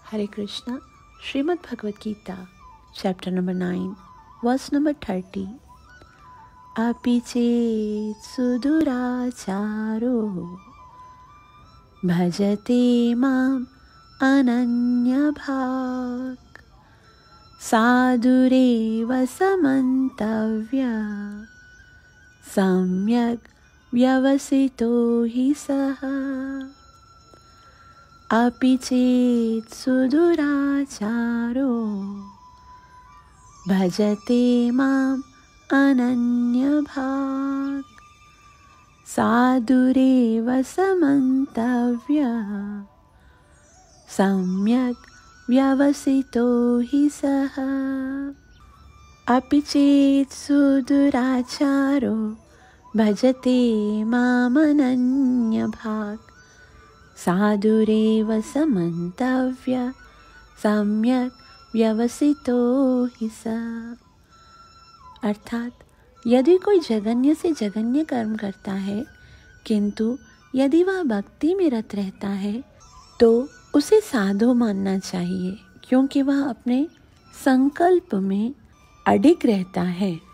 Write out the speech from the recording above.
हरे Krishna. Shrimad Bhagavad Gita chapter number 9 verse number 30। अपि चेत् सुदुराचारो भजते माम् अनन्यभाक् साधुरेव समन्तव्य सम्यक् व्यवसितो हि सः। अपि चेत् सुदुराचारो भजते माम् अनन्यभाक् साधुरेव समन्तव्यः सम्यक् व्यवसितो हि सः। अपि चेत् सुदुराचारो भजते माम् अनन्यभाक् साधुरेव समन्तव्य सम्यक् व्यवसितो हि सः। अर्थात यदि कोई जघन्य से जघन्य कर्म करता है किंतु यदि वह भक्ति में रत रहता है तो उसे साधु मानना चाहिए, क्योंकि वह अपने संकल्प में अडिग रहता है।